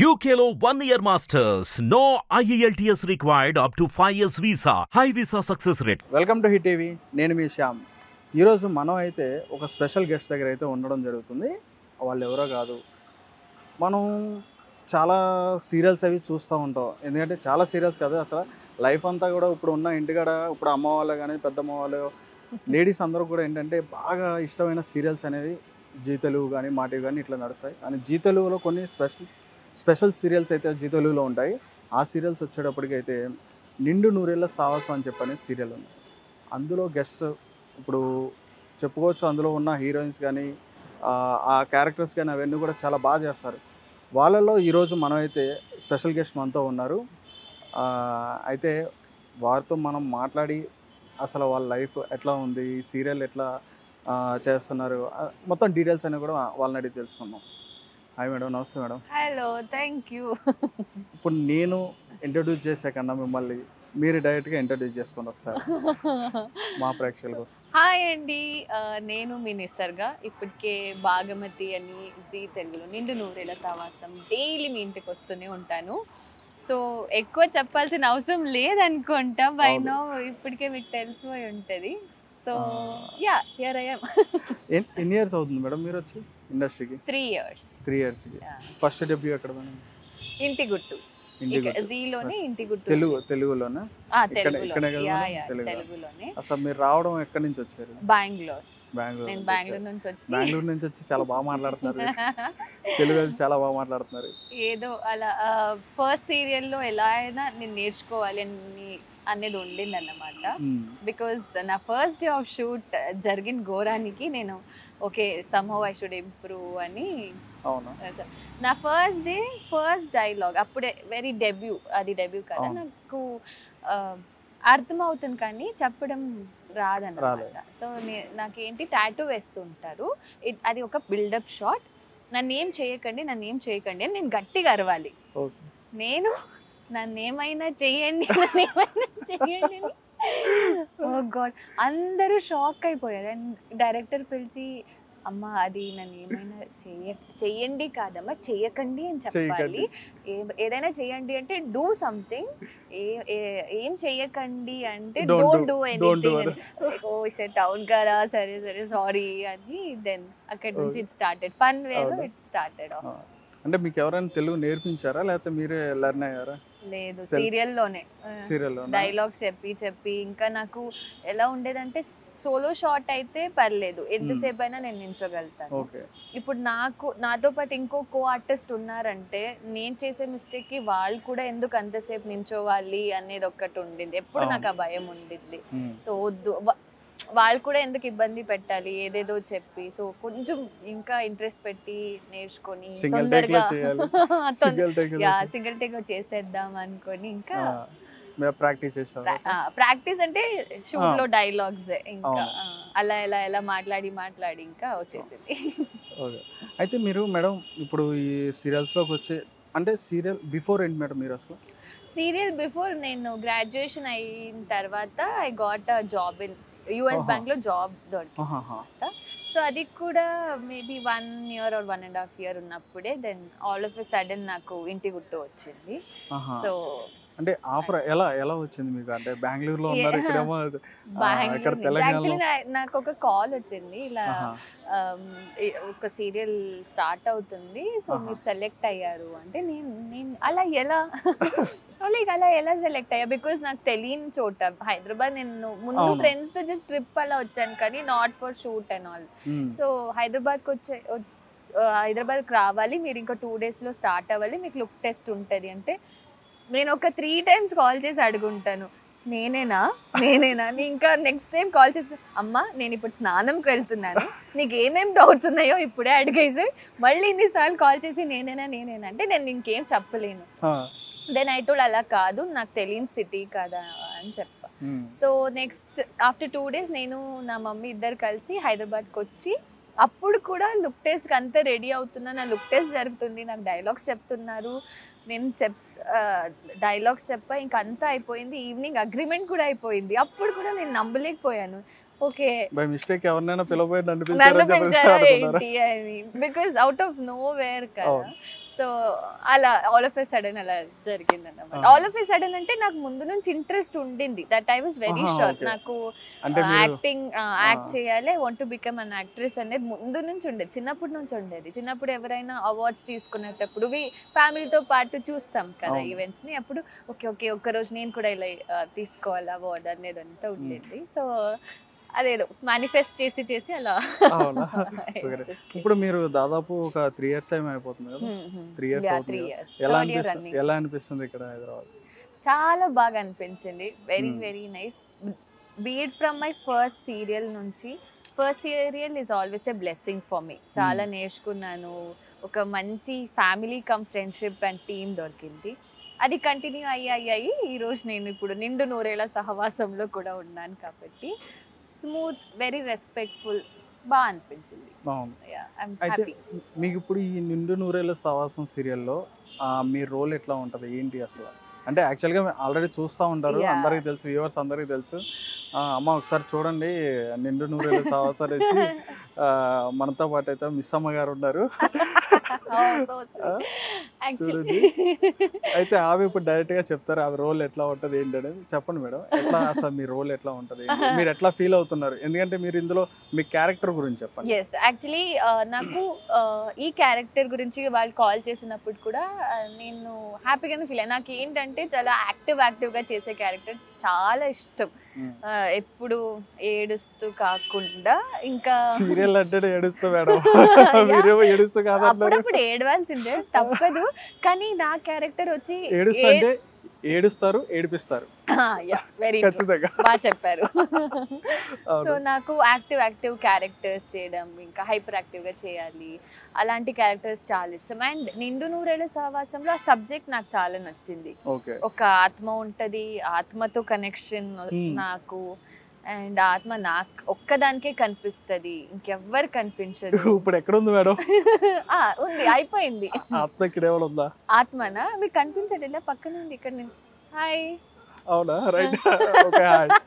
UKLO 1 year masters. No IELTS required up to 5 years visa. High visa success rate. Welcome to Hit TV. నేను మీ శ్యామ్. ఈరోజు మనం అయితే ఒక స్పెషల్ గెస్ట్ దగ్గర అయితే ఉండడం జరుగుతుంది. వాళ్ళు ఎవరో కాదు, మనం చాలా సీరియల్స్ అవి చూస్తూ ఉంటాం. ఎందుకంటే చాలా సీరియల్స్ కాదు, అసలు లైఫ్ అంతా కూడా ఇప్పుడు ఉన్న ఇంటికాడ ఇప్పుడు అమ్మ వాళ్ళు కానీ పెద్దమ్మ వాళ్ళు లేడీస్ అందరూ కూడా ఏంటంటే బాగా ఇష్టమైన సీరియల్స్ అనేవి జీ తెలుగు కానీ మా టీవీ కానీ ఇట్లా నడుస్తాయి. అని జీ తెలుగులో కొన్ని స్పెషల్ సీరియల్స్ అయితే జీ తెలుగులో ఉంటాయి. ఆ సీరియల్స్ వచ్చేటప్పటికి అయితే నిండు నూరేళ్ళ సావాసం అని చెప్పని సీరియల్ ఉంది. అందులో గెస్ట్ ఇప్పుడు చెప్పుకోవచ్చు, అందులో ఉన్న హీరోయిన్స్ కానీ ఆ క్యారెక్టర్స్ కానీ అవన్నీ కూడా చాలా బాగా చేస్తారు. వాళ్ళలో ఈరోజు మనమైతే స్పెషల్ గెస్ట్ మనతో ఉన్నారు. అయితే వారితో మనం మాట్లాడి అసలు వాళ్ళ లైఫ్ ఎట్లా ఉంది, ఈ సీరియల్ ఎట్లా చేస్తున్నారు, మొత్తం డీటెయిల్స్ అనేవి కూడా వాళ్ళని అడిగి తెలుసుకుందాం. హాయ్ మేడం, నమస్తే మేడం. Hello, thank you. ఇప్పుడు నేను ఇంట్రడ్యూస్ చేసే కన్నా మిమ్మల్ని మీరు డైరెక్ట్గా ఇంట్రడ్యూస్ చేసుకోండి ఒకసారి మా ప్రేక్షకుల కోసం. హాయ్ అండి, నేను మీ నిసర్గ. ఇప్పటికే భాగమతి అని జీ తెలుగులో నిండు నూరేళ్ళ సావాసం డైలీ మీ ఇంటికి వస్తూనే ఉంటాను. సో ఎక్కువ చెప్పాల్సిన అవసరం లేదనుకుంటా, బై నో ఇప్పటికే మీకు తెలిసిపోయి ఉంటుంది. So yeah, here I am. ఎన్ని ఇయర్స్ అవుతుంది మేడం మీరు వచ్చి ఇండస్ట్రీకి? 3 years. 3 yearsకి. ఫస్ట్ డెబ్యూ ఎక్కడ మేడం? ఇంటి గుట్టు, జీలోనే ఇంటి గుట్టు. తెలుగులోనే? తెలుగులోనే. అసలు మీరు రావడం ఎక్కడి నుంచి వచ్చారు? బెంగళూరు. నేను బెంగళూరు నుంచి వచ్చి చాలా బాగా మాట్లాడుతున్నారు తెలుగు చాలా బాగా మాట్లాడుతున్నారు. ఏదో అలా ఫస్ట్ సీరియల్లో ఎలా అయినా నేను నేర్చుకోవాలి అనేది ఉండింది అన్నమాట. బికాజ్ నా ఫస్ట్ డే ఆఫ్ షూట్ జరిగిన ఘోరానికి నేను okay somehow I should improve అని. నా ఫస్ట్ డే ఫస్ట్ డైలాగ్ అప్పుడే వెరీ డెబ్యూ, అది డెబ్యూ కదా, నాకు అర్థమవుతుంది కానీ చెప్పడం రాదన్నమాట. సో నాకేంటి టాటూ వేస్తూ ఉంటారు, అది ఒక బిల్డప్ షాట్. నన్ను ఏం చేయకండి అని నేను గట్టిగా అరవాలి. నన్నేమైనా చెయ్యండి అని. ఓ గాడ్, అందరూ షాక్ అయిపోయారు. అండ్ డైరెక్టర్ పిలిచి అమ్మ అది నన్ను ఏమైనా చెయ్యండి కాదమ్మా, చెయ్యకండి అని చెప్పాలి. ఏదైనా చెయ్యండి అంటే డూ సంథింగ్, ఏం చెయ్యకండి అంటే don't do anything. Oh shut, అవును కదా, సరే సరే సారీ అని. దెన్ అక్కడ నుంచి ఇట్ స్టార్టెడ్, ఫన్ వేలో ఇట్ స్టార్టెడ్. అంటే మీకు ఎవరైనా తెలుగు నేర్పించారా లేకపోతే మీరే లెర్న్ అయ్యారా? లేదు, సీరియల్లోనే డైలాగ్స్ చెప్పి ఇంకా నాకు ఎలా ఉండేదంటే సోలో షాట్ అయితే పర్లేదు, ఎంతసేపు అయినా నేను నించోగలుగుతాను. ఇప్పుడు నాతో పాటు ఇంకో కో ఆర్టిస్ట్ ఉన్నారంటే నేను చేసే మిస్టేక్ కి వాళ్ళు కూడా ఎందుకు అంతసేపు నించోవాలి అనేది ఒక్కటి ఉండింది. ఎప్పుడు నాకు ఆ భయం ఉండింది. సో వాళ్ళు కూడా ఎందుకు ఇబ్బంది పెట్టాలి ఏదేదో చెప్పి. సో కొంచెం ఇంకా ఇంట్రెస్ట్ పెట్టి నేర్చుకొని తొందరగా సింగిల్ టేక్ లో చేసేద్దాం అనుకొని ఇంకా ప్రాక్టీస్ అంటే షూట్ లో డైలాగ్స్ ఇంకా అలా ఎలా మాట్లాడి ఇంకా వచ్చేసింది. అయితే మీరు మేడం ఇప్పుడు ఈ సీరియల్స్ లోకి వచ్చే అంటే సీరియల్ బిఫోర్ ఏంటి మేడం మీరు అసలు? సీరియల్ బిఫోర్ నేను గ్రాడ్యుయేషన్ అయిన తర్వాత I got a job in US bank లో జాబ్ దొరికింది. సో అది కూడా మేబీ 1 year or 1.5 years ఉన్నప్పుడే then all of a sudden నాకు ఇంటి గుట్టు వచ్చింది. సో అంటే ఆఫర్ ఎలా వచ్చింది మీకు? అంటే బెంగళూరులో ఉన్నారు, ఇక్కడేమో యాక్చువల్లీ నాకు ఒక కాల్ వచ్చింది, ఇలా ఒక సీరియల్ స్టార్ట్ అవుతుంది, సో మీరు సెలెక్ట్ అయ్యారు అంటే నేను అలా ఎలా సెలెక్ట్ అయ్యా? బికాస్ నాకు తెలియని చోట హైదరాబాద్, నేను ముందు ఫ్రెండ్స్ తో జస్ట్ ట్రిప్ అలా వచ్చాను కానీ not for shoot and all. So హైదరాబాద్కి రావాలి, మీరు ఇంకా 2 days లో స్టార్ట్ అవ్వాలి, మీకు లుక్ టెస్ట్ ఉంటుంది అంటే నేను ఒక 3 times కాల్ చేసి అడుగుంటాను, నేనేనా ఇంకా నెక్స్ట్ టైం కాల్ చేసి అమ్మ నేను ఇప్పుడు స్నానంకి వెళ్తున్నాను, నీకు ఏమేం డౌట్స్ ఉన్నాయో ఇప్పుడే అడిగేసి మళ్ళీ ఇన్నిసార్లు కాల్ చేసి నేనేనా అంటే నేను ఇంకేం చెప్పలేను. దెన్ ఐ టోల్డ్ అలా కాదు, నాకు తెలియని సిటీ కదా అని చెప్పా. సో నెక్స్ట్ ఆఫ్టర్ 2 days నేను నా మమ్మీ ఇద్దరు కలిసి హైదరాబాద్కి వచ్చి, అప్పుడు కూడా లుక్ టెస్ట్కి అంతా రెడీ అవుతున్నా, నా లుక్ టెస్ట్ జరుగుతుంది, నాకు డైలాగ్స్ చెప్తున్నారు, నేను డైలాగ్స్ చెప్పా, ఇంకంతా అయిపోయింది, ఈవినింగ్ అగ్రిమెంట్ కూడా అయిపోయింది. అప్పుడు కూడా నేను నమ్మలేకపోయాను, ఓకే బై మిస్టేక్ ఎవరినైనా పిలవబోయి నన్ను నన్ను పిలిచారని పిలిచారా అనుకున్నారా? ఏంటి అని, because out of nowhere కదా. అవును. సో అలా ఆల్ ఆఫ్ ఎ సడన్ అలా జరిగింది అన్నమాట. ఆల్ ఆఫ్ ఎ సడన్ అంటే నాకు ముందు నుంచి ఇంట్రెస్ట్ ఉండింది, that I was very sure. Okay. నాకు అంటే మీరు యాక్టింగ్ యాక్ట్ చేయాలి, want to become an actress అనేది ముందు నుంచి ఉండేది, చిన్నప్పటి నుంచి ఉండేది. చిన్నప్పుడు ఎవరైనా అవార్డ్స్ తీసుకునేటప్పుడు ఫ్యామిలీతో పాటు చూస్తాం కదా అవును. ఈవెంట్స్ ని, అప్పుడు ఓకే ఓకే ఒక్కరోజు నేను కూడా ఇలా తీసుకోవాలి అవార్డ్ అనేది అంతా ఉండేది. సో అదేదో మేనిఫెస్ట్ చేసి చేసి అలా అవునా? ఓకే. ఇప్పుడు మీరు దాదాపు ఒక 3 years టైం అయిపోతుంది కదా? 3 years అవుతుంది కదా? ఎలా అనిపిస్తుంది ఇక్కడ హైదరాబాద్? చాలా బాగా అనిపించింది, very Hmm. Very nice. Beat from my first serial నుంచి, first serial is always a blessing for me. చాలా నేర్చుకున్నాను, ఒక మంచి family come friendship and team దొరికింది. అది కంటిన్యూ అయ్యి ఈరోజు నేను ఇప్పుడు నిండు నూరేళ్ల సహవాసంలో కూడా ఉన్నాను కాబట్టి స్మూత్, వెరీ రెస్పెక్ట్ఫుల్, బాగా అనిపించింది. అవును. ఐఎమ్ అయితే హ్యాపీ. మీకు ఇప్పుడు ఈ నిండు నూరేళ్ళ సవాసం సీరియల్లో మీ రోల్ ఎట్లా ఉంటుంది ఏంటి అసలు? అంటే యాక్చువల్గా ఆల్రెడీ చూస్తూ ఉంటారు, Yeah. అందరికీ తెలుసు, వ్యూవర్స్ అందరికీ తెలుసు. అమ్మ ఒకసారి చూడండి నిండు నూరేళ్ళ సవాసాలు వచ్చి మనతో పాటు అయితే మిస్ అమ్మ గారు ఉన్నారు. చూడండి. అయితే ఆమె ఇప్పుడు డైరెక్ట్గా చెప్తారు ఆమె రోల్ ఎట్లా ఉంటుంది ఏంటి అనేది. చెప్పండి మేడం, ఎట్లా అసలు మీ రోల్ ఎట్లా ఉంటుంది, మీరు ఎట్లా ఫీల్ అవుతున్నారు? ఎందుకంటే మీరు ఇందులో మీ క్యారెక్టర్ గురించి చెప్పండి. ఎస్, యాక్చువల్లీ నాకు ఈ క్యారెక్టర్ గురించి వాళ్ళు కాల్ చేసినప్పుడు కూడా నేను హ్యాపీగానే ఫీల్ అయ్యాను. నాకు ఏంటంటే చాలా యాక్టివ్గా చేసే క్యారెక్టర్ చాలా ఇష్టం. ఎప్పుడు ఏడుస్తూ కాకుండా ఇంకా సీరియల్ అంటే ఏడుస్తూ మేడం, మీరేమో ఏడుస్తూ కాదు, అప్పుడప్పుడు ఏడవాల్సిందే, తప్పదు. కానీ నా క్యారెక్టర్ వచ్చి ఏడుస్తూ అంటే ఏడుస్తారు, ఏడిపిస్తారు వెరీ ఖచ్చితంగా. బాగా చెప్పారు. సో నాకు యాక్టివ్ క్యారెక్టర్స్ చేయడం, ఇంకా హైపర్ యాక్టివ్గా చేయాలి, అలాంటి క్యారెక్టర్స్ చాలా ఇష్టం. అండ్ నిండు నూరేళ్ల సహవాసంలో ఆ సబ్జెక్ట్ నాకు చాలా నచ్చింది. ఒక ఆత్మ ఉంటది, ఆత్మతో కనెక్షన్ నాకు, అండ్ ఆత్మ నాకు ఒక్కదానికే కనిపిస్తుంది, ఇంకెవ్వరు కనిపించదు. ఇప్పుడు ఎక్కడ ఉంది మేడం? ఉంది, అయిపోయింది. ఆత్మ ఇక్కడ ఏమైనా ఉందా? ఆత్మనా మీకు కనిపించట్లేదా? పక్కన ఉంది, ఇక్కడ నేను. హాయ్. అవునా? రైట్. ఓకే.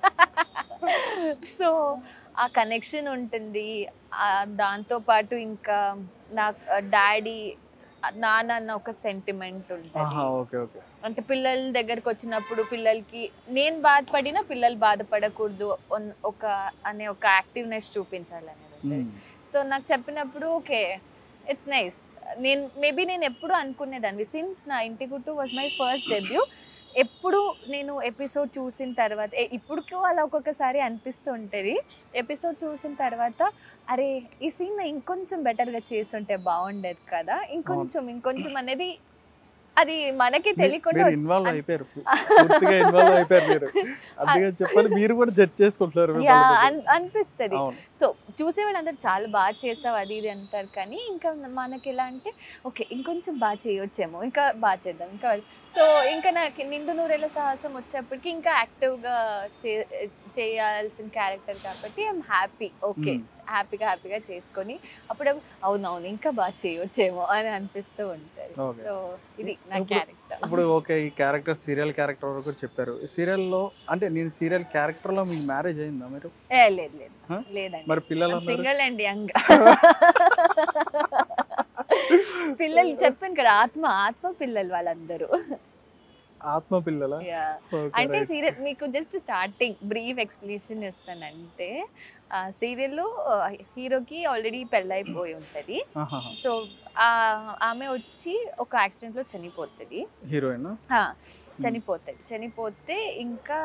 సో ఆ కనెక్షన్ ఉంటుంది. దాంతో పాటు ఇంకా నాకు డాడీ నాన్న అన్న ఒక సెంటిమెంట్ ఉంటుంది. Okay okay. అంటే పిల్లల దగ్గరకు వచ్చినప్పుడు పిల్లలకి నేను బాధపడినా పిల్లలు బాధపడకూడదు అనే ఒక యాక్టివ్నెస్ చూపించాలి అనేది ఉంటుంది. సో నాకు చెప్పినప్పుడు ఓకే, ఇట్స్ నైస్. నేను ఎప్పుడు అనుకునేదాన్ని, సిన్స్ నా ఇంటి గుట్టు వాజ్ మై ఫస్ట్ డెబ్యూ, ఎప్పుడు నేను ఎపిసోడ్ చూసిన తర్వాత ఇప్పుడుకు అలా ఒక్కొక్కసారి అనిపిస్తూ ఉంటుంది. ఎపిసోడ్ చూసిన తర్వాత అరే ఈ సీన్ ఇంకొంచెం బెటర్గా చేస్తుంటే బాగుండేది కదా, ఇంకొంచెం అనేది అది మనకి తెలియకుండా ఇన్వాల్వ్ అయిపోయారు, పూర్తిగా ఇన్వాల్వ్ అయిపోయారు మీరు. అందుకే చెప్పాలి, మీరు కూడా జడ్జ్ చేసుకుంటున్నారు అనిపిస్తుంది. సో చూసేవాళ్ళు అందరు చాలా బాగా చేసావు అది ఇది అంటారు, కానీ ఇంకా మనకి ఎలా అంటే ఓకే ఇంకొంచెం బాగా చేయొచ్చేమో, ఇంకా బాగా చేద్దాం ఇంకా. సో ఇంకా నాకు నిండు నూరేళ్ల సాహసం వచ్చేప్పటికి ఇంకా యాక్టివ్గా చేయాల్సిన క్యారెక్టర్ కాబట్టి ఐఎమ్ హ్యాపీ. ఓకే, హ్యాపీగా చేసుకొని అప్పుడు అవునవును ఇంకా బాగా చేయొచ్చేమో అని అనిపిస్తూ ఉంటుంది. సో ఇది నా క్యారెక్టర్. ఇప్పుడు ఓకే, ఈ క్యారెక్టర్ సీరియల్ క్యారెక్టర్ వరకు చెప్పారు. సీరియల్లో అంటే నేను సీరియల్ క్యారెక్టర్లో మీకు మ్యారేజ్ అయిందా మీరు? లేదండి. మరి పిల్లలు సింగిల్ అండి. పిల్లలు చెప్పాను కదా, ఆత్మ పిల్లలు వాళ్ళందరూ. ఆత్మ పిల్లల అంటే సీరియల్ మీకు జస్ట్ స్టార్టింగ్ బ్రీఫ్ ఎక్స్ప్లెనేషన్ ఇస్తానంటే, సీరియల్లో హీరోకి ఆల్రెడీ పెళ్ళైపోయి ఉంటుంది. సో ఆమె వచ్చి ఒక యాక్సిడెంట్ లో చనిపోతుంది, హీరోయిన్ చనిపోతే ఇంకా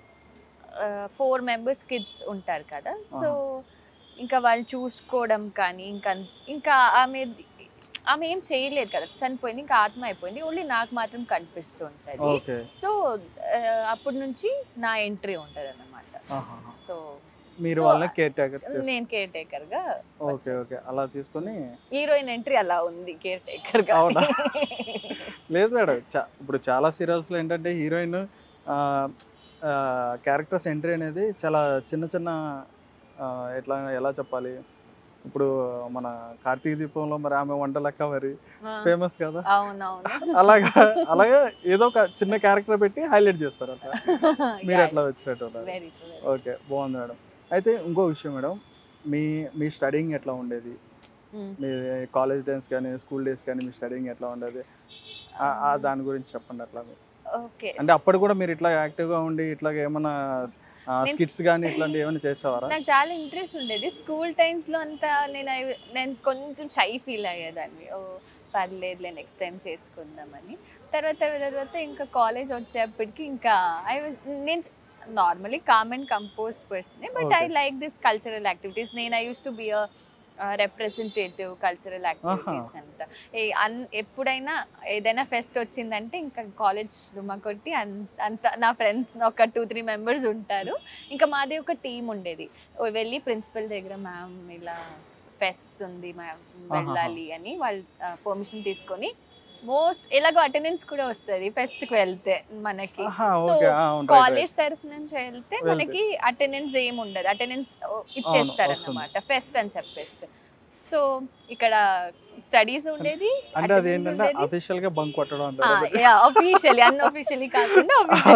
4 members కిడ్స్ ఉంటారు కదా. సో ఇంకా వాళ్ళు చూసుకోవడం కానీ ఇంకా ఆమె ఏం చేయలేదు కదా, చనిపోయింది, ఇంకా ఆత్మ అయిపోయింది, ఓన్లీ నాకు మాత్రం కనిపిస్తూ ఉంటుంది. సో అప్పటి నుంచి నా ఎంట్రీ ఉంటుంది అన్నమాట. సో మీరు వాళ్ళ కేర్ టేకర్, నేను కేర్ టేకర్ గా. ఓకే ఓకే, అలా తీసుకొని హీరోయిన్ ఎంట్రీ అలా ఉంది కేర్ టేకర్ గా. అవునా? లేదు మేడం, ఇప్పుడు చాలా సీరియల్స్ లో ఏంటంటే హీరోయిన్ క్యారెక్టర్స్ ఎంట్రీ అనేది చాలా చిన్న ఎలా చెప్పాలి, ఇప్పుడు మన కార్తీక దీపంలో మరి ఆమె వంటలక్క మరి ఫేమస్ కదా, అలాగా ఏదో ఒక చిన్న క్యారెక్టర్ పెట్టి హైలైట్ చేస్తారు అట్లా. మీరు అట్లా వచ్చినట్టు. ఓకే, బాగుంది మేడం. అయితే ఇంకో విషయం మేడం, మీ మీ స్టడీయింగ్ ఎట్లా ఉండేది? మీ కాలేజ్ డేస్ కానీ స్కూల్ డేస్ కానీ మీ స్టడీయింగ్ ఎట్లా ఉండేది? దాని గురించి చెప్పండి అట్లా. ఓకే. అంటే అప్పుడు కూడా మీరు ఇట్లా యాక్టివ్గా ఉండి ఇట్లా ఏమన్నా స్కిట్స్ కానీ ఇట్లాంటివి ఏమైనా చేసేవారా? నాకు చాలా ఇంట్రెస్ట్ ఉండేది. స్కూల్ టైమ్స్లో అంతా నేను కొంచెం షై ఫీల్ అయ్యేదాన్ని. ఓ పర్లేదులే నెక్స్ట్ టైం చేసుకుందామని. తర్వాత ఇంకా కాలేజ్ వచ్చేప్పటికి ఇంకా నేను normally calm and composed person, but I like this cultural activities. I use to be representative cultural activities అంతా. ఎప్పుడైనా ఏదైనా ఫెస్ట్ వచ్చిందంటే ఇంకా కాలేజ్ రుమ కొట్టి అంత నా ఫ్రెండ్స్ ఒక 2-3 మెంబర్స్ ఉంటారు. ఇంకా మాది ఒక టీం ఉండేది. వెళ్ళి ప్రిన్సిపల్ దగ్గర మ్యామ్ ఇలా ఫెస్ట్ ఉంది మ్యామ్ వెళ్ళాలి అని వాళ్ళు పర్మిషన్ తీసుకొని, ఎలాగో అటెండెన్స్ కూడా వస్తుంది ఫెస్ట్కి వెళ్తే మనకి. సో కాలేజ్ తరఫు నుంచి వెళ్తే మనకి అటెండెన్స్ ఏమి ఉండదు, అటెండెన్స్ ఇచ్చేస్తారు అన్నమాట ఫెస్ట్ అని చెప్పేస్తే. సో ఇక్కడ స్టడీస్ ఉండేది, అఫీషియల్ గా బంక్ కొట్టడం, అఫీషియల్లీ అన్అఫీషియల్లీ కాకుండా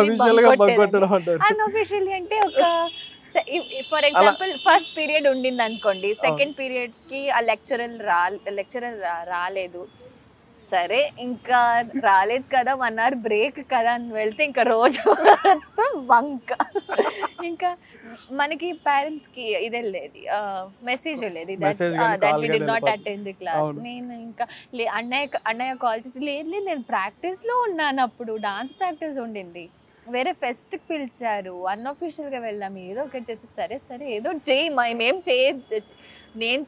అన్అఫీషియల్లీ అంటే ఒక ఫర్ ఎగ్జాంపుల్ ఫస్ట్ పీరియడ్ ఉండింది అనుకోండి, సెకండ్ పీరియడ్ కి ఆ లెక్చరర్ రాలేదు, సరే ఇంకా రాలేదు కదా 1 hour బ్రేక్ కదా అని వెళ్తే ఇంకా రోజు బంక్. ఇంకా మనకి పేరెంట్స్ కి ఇది వెళ్ళేది, మెసేజ్ వెళ్ళేది that we did not attend the class. నేను ఇంకా అన్నయ్య కాల్ చేసి లేదు నేను ప్రాక్టీస్ లో ఉన్నాను, అప్పుడు డాన్స్ ప్రాక్టీస్ ఉండింది, వేరే ఫెస్ట్ కి పిలిచారు, అన్అఫీషియల్ గా వెళ్ళాము, ఏదో ఒకటి చేసి సరే ఏదో చేయి మేమేం నేను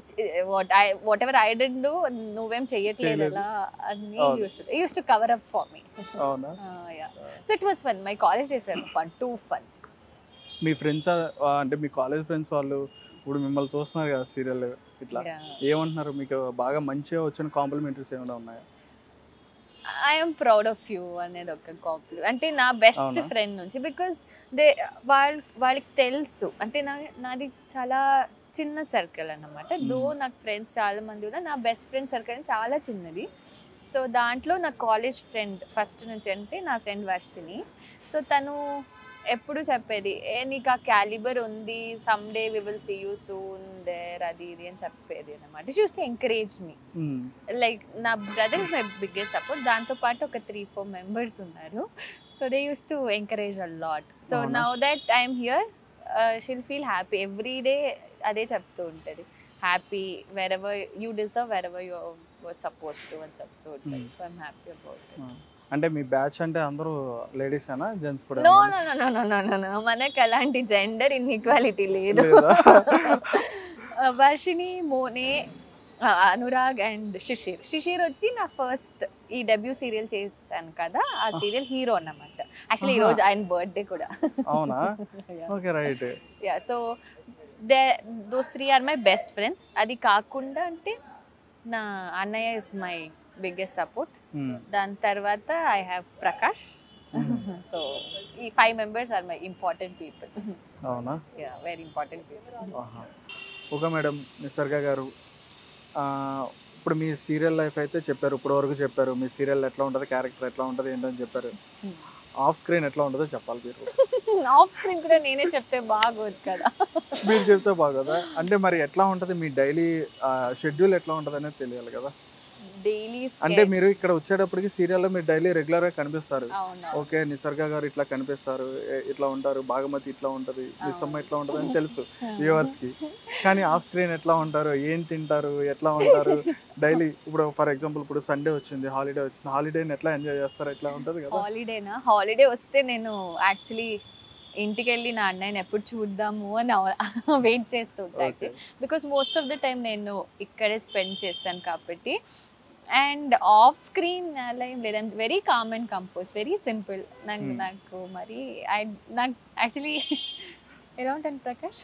whatever I did do నువ్వేం చెయ్యట్లేదు అలా అని use to cover up for me. So it was fun, my college days were fun, too fun. మీ ఫ్రెండ్స్ అంటే మీ కాలేజ్ ఫ్రెండ్స్ వాళ్ళు ఇప్పుడు మిమ్మల్ని చూస్తున్నారు కదా సీరియల్ ఇట్లా, ఏమంటున్నారు? మీకు బాగా మంచిగా వచ్చిన కాంప్లిమెంటరీస్ ఏమైనా ఉన్నాయా? ఐఎమ్ ప్రౌడ్ ఆఫ్ యూ అనేది ఒక కాంప్లిమెంట్, అంటే నా బెస్ట్ ఫ్రెండ్ నుంచి. బికాస్ వాళ్ళకి తెలుసు అంటే నాది చాలా చిన్న సర్కిల్ అన్నమాట. దో నాకు ఫ్రెండ్స్ చాలా మంది ఉన్నారు, నా బెస్ట్ ఫ్రెండ్ సర్కిల్ చాలా చిన్నది. సో దాంట్లో నా కాలేజ్ ఫ్రెండ్ ఫస్ట్ నుంచి అంటే నా ఫ్రెండ్ వర్షిని. సో తను ఎప్పుడు చెప్పేది నీకు ఆ క్యాలిబర్ ఉంది, some day we will see you soon there, అది ఇది అని చెప్పేది అనమాట. She use to encourage me. Like నా brother is my biggest support, దాంతోపాటు ఒక 3-4 మెంబర్స్ ఉన్నారు. So they use to encourage a lot. So now that I'm here she'll feel happy every day, అదే చెప్తూ ఉంటుంది, happy wherever you deserve, wherever you suppose to అని చెప్తూ ఉంటుంది. So I'm happy about it. అంటే మీ batch అంటే అందరూ లేడీస్ అయినా జెంట్స్ కూడా? No no no no no no no, మనకు అలాంటి జెండర్ ఇన్ఈక్వాలిటీ లేదు. వర్షిని, మోనే, అనురాగ్ అండ్ శిశిర్ వచ్చి నా ఫస్ట్ ఈ డెబ్యూ సీరియల్ చేశాను కదా, ఆ సీరియల్ హీరో అన్నమాట. యాక్చువల్లీ ఈ రోజు ఆయన బర్త్డే కూడా. అవునా? Okay right. Yeah, so those 3 are my best friends. అది కాకుండా అంటే నా అన్నయ్య ఇస్ మై బిగ్గెస్ట్ సపోర్ట్. దాని తర్వాత ఐ హ్యావ్ ప్రకాష్. సో ఈ 5 members are my important people. అవునా? Yeah, very important people. Okay madam, Nisarga garu, ఇప్పుడు మీ సీరియల్ లైఫ్ అయితే చెప్పారు, ఇప్పుడు వరకు చెప్పారు, మీ సీరియల్ ఎట్లా ఉంటుంది, క్యారెక్టర్ ఎట్లా ఉంటుంది ఏంటని చెప్పారు. ఆఫ్ స్క్రీన్ ఎట్లా ఉంటుందో చెప్పాలి మీరు. ఆఫ్ స్క్రీన్ కూడా నేనే చెప్తే బాగోదు కదా. మీరు చెప్తే బాగోదా? అంటే మరి ఎట్లా ఉంటుంది మీ డైలీ షెడ్యూల్ ఎట్లా ఉంటుంది అనేది తెలియాలి కదా. డైలీ అంటే మీరు ఇక్కడ వచ్చేటప్పటికి సీరియల్లో మీరు డైలీ రెగ్యులర్ గా కనిపిస్తారు. ఓకే, నిసర్గ గారు ఇట్లా కనిపిస్తారు, ఇట్లా ఉంటారు, భాగమతి ఇట్లా ఉంటది, మిస్సమ్మ ఇట్లా ఉంటది అని తెలుసు వ్యూవర్స్ కి. కానీ ఆఫ్ స్క్రీన్ ఎట్లా ఉంటారు, ఏం తింటారు, ఎట్లా ఉంటారు డైలీ? ఇప్పుడు ఫర్ ఎగ్జాంపుల్ ఇప్పుడు సండే వచ్చింది, హాలిడే వచ్చింది, హాలిడేని ఎట్లా ఎంజాయ్ చేస్తారు, ఎట్లా ఉంటది కదా? హాలిడే వస్తే నేను యాక్చువల్లీ ఇంటికి వెళ్ళి నా అన్నయ్యని ఎప్పుడు చూద్దాము అని వెయిట్ చేస్తూ ఉంటాను. Because most of the time నేను ఇక్కడే స్పెండ్ చేస్తాను కాబట్టి. అండ్ ఆఫ్ స్క్రీన్ అలా ఏం లేదు, I'm very calm and compose, very simple. నాకు మరి నాకు యాక్చువల్లీ ఎలా ఉంటాను ప్రకాష్?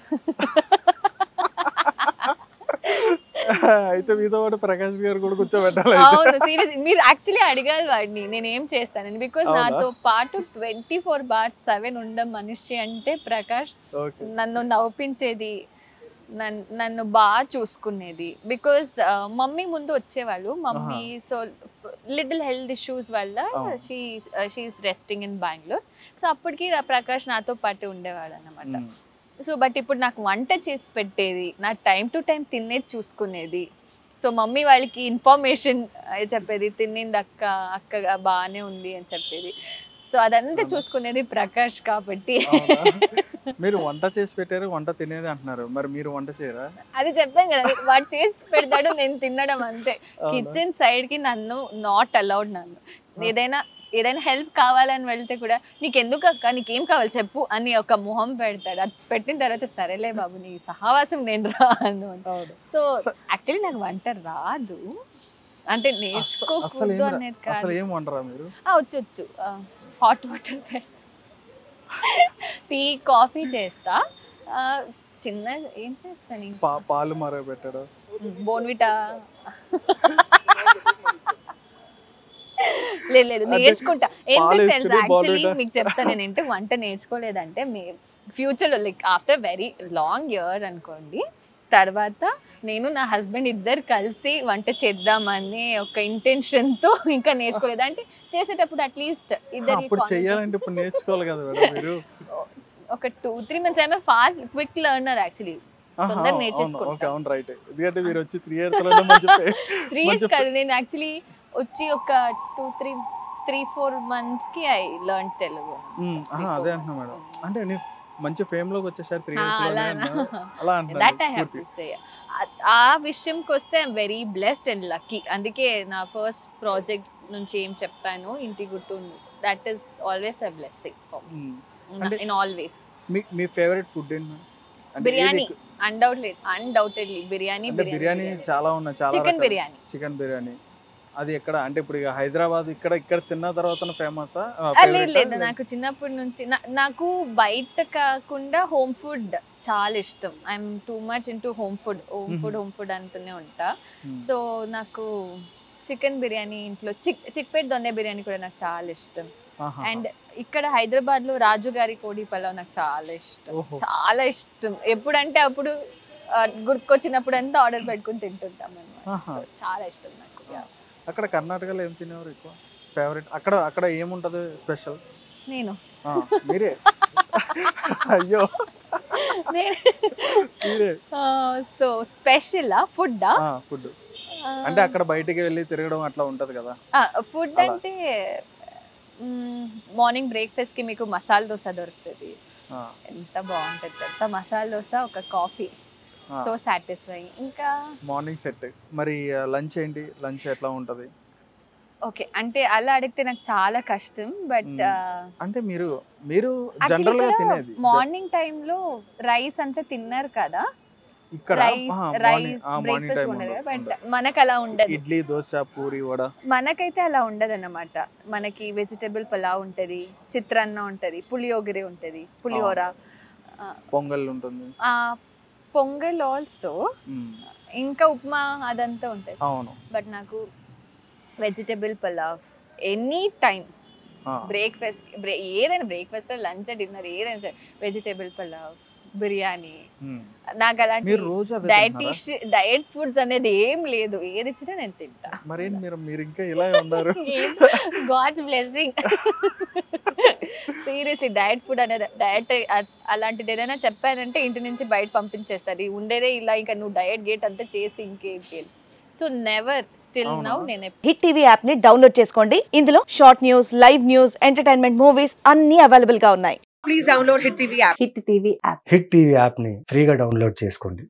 అయితే మీతో పాటు ప్రకాష్ గారు కూడా కూర్చోబెట్టాలి. అవును, సీరియస్, మీరు యాక్చువల్లీ అడగాలి వాడిని నేను ఏం చేస్తానని. బికాస్ నాతో పాటు 24/7 ఉండ మనిషి అంటే ప్రకాష్. నన్ను నవ్వించేది, నన్ను బాగా చూసుకునేది. బికాస్ మమ్మీ ముందు వచ్చేవాళ్ళు, mummy so little health issues వల్ల she's resting in Bengaluru. So అప్పటికి ప్రకాష్ నాతో పాటు ఉండేవాడు అన్నమాట. సో బట్ ఇప్పుడు నాకు వంట చేసి పెట్టేది, నా టైం టు టైం తినేది చూసుకునేది, సో మమ్మీ వాళ్ళకి ఇన్ఫర్మేషన్ చెప్పేది, తినింది అక్క బాగానే ఉంది అని చెప్పేది, సో అదంతా చూసుకునేది ప్రకాష్ కాబట్టి. మీరు వంట చేసి పెట్టారు, వంట తినేది అంటున్నారు, మరి మీరు వంట చేయరా? అది చెప్పాను కదా, వాడు చేసి పెడతాడు, నేను తినడం అంతే. కిచెన్ సైడ్ కి నన్ను నాట్ అలౌడ్. నన్ను ఏదైనా హెల్ప్ కావాలని వెళ్తే కూడా నీకెందుకు అక్క, నీకేం కావాలి చెప్పు అని ఒక మొహం పెడతాడు. అది పెట్టిన తర్వాత సరేలే బాబు నీ సహవాసం నేను రాను. సో యాక్చువల్లీ నాకు వంట రాదు, అంటే నేర్చుకోకూడదు అనేది కాదు. ఏం వంటరా మీరు? వచ్చు. హాట్ వాటర్, టీ, కాఫీ చేస్తా. చిన్న ఏం చేస్తాను, పాలు మరో పెట్టాడు, బోన్విటా. లేదు నేర్చుకుంటా. ఏంటంటే తెలుసా, యాక్చువల్లీ మీకు చెప్తాను, నేనంటే వంట నేర్చుకోలేదంటే ఫ్యూచర్ లో like after very long year అనుకోండి, తర్వాత నేను నా హస్బెండ్ ఇద్దరు కలిసి వంట చేద్దామని ఒక ఇంటెన్షన్ తో ఇంకా నేర్చుకోలేదు. అంటే చేసేటప్పుడు అట్లీస్ట్ ఇద్దరు చేయాలంటే ఇప్పుడు నేర్చుకోవాలి కదా మేడం మీరు. ఒక 2-3 months I'm fast quick learner actually, తొందరగా నేర్చేసుకుంటా. 3 years కాదు, నేను యాక్చువల్లీ వచ్చి ఒక 2-3-4 months కి ఐ లెర్న్ తెలుగు. అదే అంటున్నా మేడం, అంటే నీ మంచి ఫేమ్ లోకి వచ్చేసారు 3 years that I have to say. ఆ విషయంకి వస్తే I'm very blessed and lucky. అందుకే నా ఫస్ట్ ప్రాజెక్ట్ నుంచి ఏం చెప్పాను, Inti Guttu, that is always a blessing in always. మీ ఫేవరెట్ ఫుడ్ ఏంటి? బిర్యానీ, అన్డౌటెడ్లీ బిర్యానీ. బిర్యానీ చాలా ఉన్నాయి, చాలా చికెన్ బిర్యానీ. అది ఎక్కడ అంటే ఇప్పుడు హైదరాబాద్ ఇక్కడ తిన్న తర్వాత ఫేమస్? లేదు, నాకు చిన్నప్పటి నుంచి నాకు బయట కాకుండా హోమ్ ఫుడ్ చాలా ఇష్టం. I'm too much into home food అంటూనే ఉంటా. సో నాకు చికెన్ బిర్యానీ, ఇంట్లో చిక్పేట్ దొన్నె బిర్యానీ కూడా నాకు చాలా ఇష్టం. అండ్ ఇక్కడ హైదరాబాద్ లో రాజు గారి కోడి పలావ్ నాకు చాలా ఇష్టం. ఎప్పుడంటే అప్పుడు గుర్తుకొచ్చినప్పుడు అంతా ఆర్డర్ పెట్టుకుని తింటుంటాం అన్నమాట. చాలా ఇష్టం నాకు. అక్కడ కర్ణాటకలో ఏం తినేవారు ఎక్కువ? ఫేవరెట్ అక్కడ ఏముంటది స్పెషల్? నేను మీరే? అయ్యో సో స్పెషల్ ఫుడ్ అంటే అక్కడ బయటికి వెళ్ళి తిరగడం అట్లా ఉంటది కదా. ఫుడ్ అంటే మార్నింగ్ బ్రేక్ఫాస్ట్ కి మీకు మసాలా దోశ దొరుకుతుంది, ఎంత బాగుంటది తెలుసా. మసాలా దోశ, ఒక కాఫీ, సో సాటిస్ఫైయింగ్. ఇంకా మార్నింగ్ సెట్. మరి లంచ్ ఏంటి? లంచ్ ఎట్లా ఉంటది? ఓకే, అంటే అలా అడిగితే నాకు చాలా కష్టం. బట్ అంటే మీరు జనరల్ గా తినేది మార్నింగ్ టైం లో రైస్ అంతా తిన్నారు కదా, రైస్ బ్రేక్ఫాస్ట్ ఉండదు. బట్ మనకు అలా ఉండదు. ఇడ్లీ, దోశ, పూరి, వడ మనకైతే అలా ఉండదు అన్నమాట. మనకి వెజిటబుల్ పులావ్ ఉంటది, చిత్రాన్న ఉంటది, పులియోగరే ఉంటది, పులిహోర, పొంగల్ ఉంటుంది, పొంగల్ ఆల్సో, ఇంకా ఉప్మా అదంతా ఉంటుంది. బట్ నాకు vegetable pulao any time, breakfast ఏదైనా, బ్రేక్ఫాస్ట్, లంచ్, డిన్నర్ ఏదైనా, వెజిటబుల్ పులావ్, బిర్యానీ. నాకు అలాంటి డయట్ ఫుడ్స్ అనేది ఏం లేదు, ఏది ఇచ్చినా నేను తింటా. మరి మీరు ఇంకా ఇలా ఉన్నారు. God's blessing. Seriously diet food అనేది, డయట్ అలాంటిది ఏదైనా చెప్పానంటే ఇంటి నుంచి బయట పంపించేస్తారు. ఉండేదే ఇలా, ఇంకా నువ్వు డయట్ గేట్ అంతా చేసి ఇంకేంటి. సో నెవర్, స్టిల్ నౌ నేను హిట్ టీవీ యాప్ ని డౌన్లోడ్ చేసుకోండి. ఇందులో short news, live news, entertainment movies అన్ని అవైలబుల్ గా ఉన్నాయి. Please download Hit TV app. Hit TV app ని ఫ్రీగా డౌన్లోడ్ చేసుకోండి.